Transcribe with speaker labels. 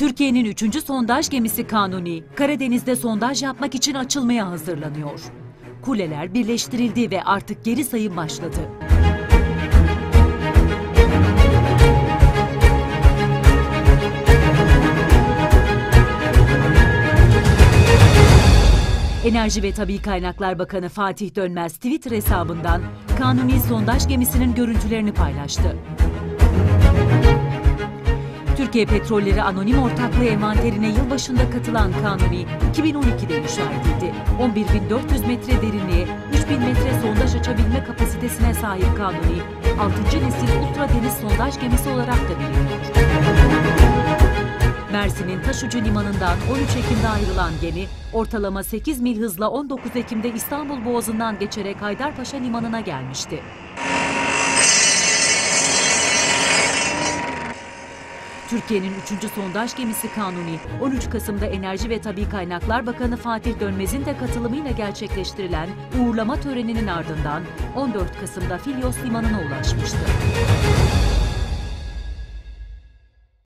Speaker 1: Türkiye'nin 3. sondaj gemisi Kanuni, Karadeniz'de sondaj yapmak için açılmaya hazırlanıyor. Kuleler birleştirildi ve artık geri sayım başladı. Enerji ve Tabii Kaynaklar Bakanı Fatih Dönmez Twitter hesabından Kanuni sondaj gemisinin görüntülerini paylaştı. Türkiye Petrolleri Anonim Ortaklığı envanterine yılbaşında katılan Kanuni, 2012'de inşa edildi. 11.400 metre derinliğe, 3.000 metre sondaj açabilme kapasitesine sahip Kanuni, 6. nesil ultra deniz sondaj gemisi olarak da biliniyor. Mersin'in Taşucu Limanı'ndan 13 Ekim'de ayrılan gemi, ortalama 8 mil hızla 19 Ekim'de İstanbul Boğazı'ndan geçerek Haydarpaşa Limanı'na gelmişti. Türkiye'nin 3. sondaj gemisi Kanuni, 13 Kasım'da Enerji ve Tabii Kaynaklar Bakanı Fatih Dönmez'in de katılımıyla gerçekleştirilen uğurlama töreninin ardından 14 Kasım'da Filyos Limanı'na ulaşmıştı.